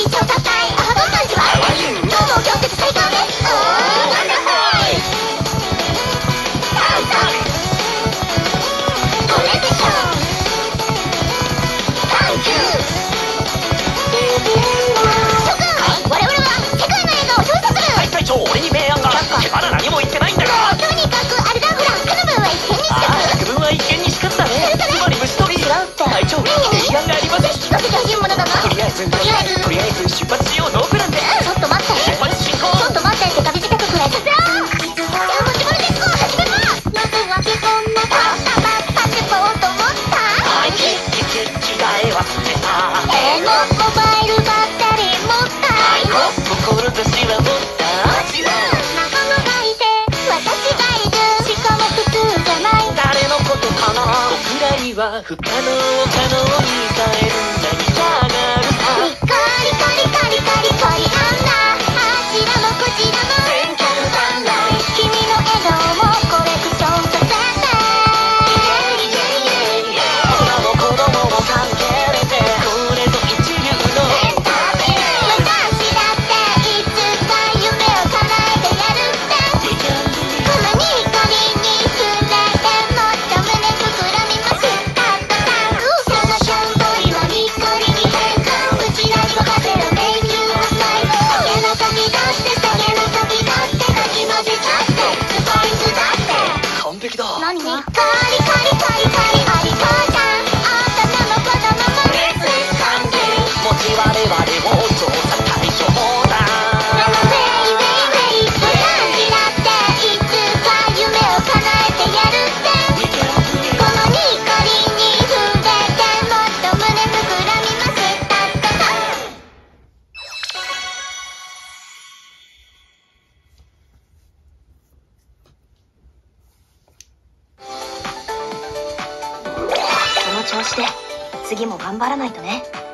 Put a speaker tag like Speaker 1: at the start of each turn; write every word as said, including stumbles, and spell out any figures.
Speaker 1: 超高いアハドン感じは今日も今日節最高です。おーワンダフルタンタンこれでしょサンキュー諸君我々は世界の映画を調査する。
Speaker 2: はい隊長、俺に明暗が。まだ何も言ってないんだが。
Speaker 1: とにかくあれだほら区分は一見にしかず。
Speaker 2: 区分は一見にしかずだね。つまり虫取り。違うって隊長、明暗がありません。
Speaker 1: 聞かせてほしいものだな。
Speaker 2: とりあえずとりあえずとりあえず出発しよう。ノープランで。
Speaker 1: ちょっと待って
Speaker 2: 出発進行。
Speaker 1: ちょっと待ってって旅支度くらいさせろ。もしものです始めます。まずはけこんなバッタバッタってこうと思った。
Speaker 2: はいキッキッキ着替え忘れた。
Speaker 1: でもモバイルバッテリー持った。
Speaker 2: はい心としは持った。
Speaker 1: 仲間がいて私がいる。しかも普通じゃない。
Speaker 2: 誰のことかな。僕らには不可能を可能に変えるんだ。いかがるか。
Speaker 1: ニコリコリコリコリコリあんな。あちらもこちらも
Speaker 2: 全キャルサンライ
Speaker 1: 君の笑顔もコレクションさせて。
Speaker 2: 大人も子供も関係れてこれぞ一流のエンターテインメント。
Speaker 1: 私だっていつか夢を叶えてやるって。このニコリに触れてもっと胸膨らみます。たったたんそのしょんぼりはニコリに変換。うちらに任せろ迷宮のスタイル。影の時だって影の時だってかき混ぜちゃってスパイスだって
Speaker 2: 完璧だ。
Speaker 1: 何ニコリコリコリコリお利口さん。大人も子供も
Speaker 2: レッスン歓迎。持ち我々も調査対象だ。
Speaker 1: あのウェイウェイウェイ私だっていつか夢を叶えてやるって。このニコリに触れてもっと胸膨らみます。たったたこの調子で次も頑張らないとね。